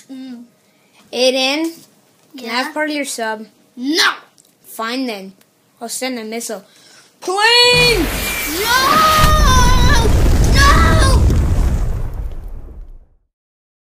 Aiden, can I have part of your sub? No! Fine then. I'll send a missile. Plane! No!